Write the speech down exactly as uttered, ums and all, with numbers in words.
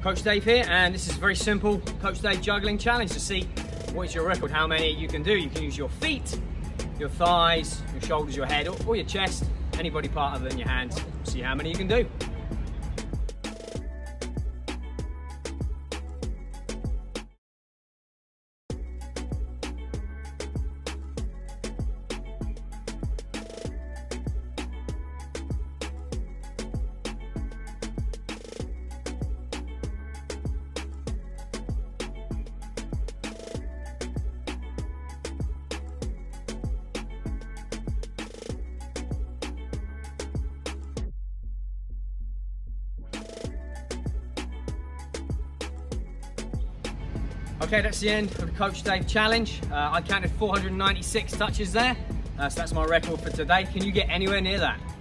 Coach Dave here, and this is a very simple Coach Dave juggling challenge to see what is your record, how many you can do. You can use your feet, your thighs, your shoulders, your head, or, or your chest, any body part other than your hands. See how many you can do. Okay, that's the end of the Coach Dave challenge. Uh, I counted four hundred ninety-six touches there, uh, so that's my record for today. Can you get anywhere near that?